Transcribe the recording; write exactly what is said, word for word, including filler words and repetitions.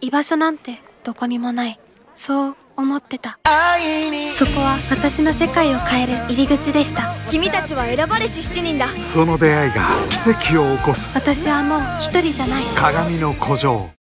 居場所なんてどこにもない、そう思ってた。そこは私の世界を変える入り口でした。 君たちは選ばれし七人だ。 その出会いが奇跡を起こす。 私はもう一人じゃない。 鏡の古城。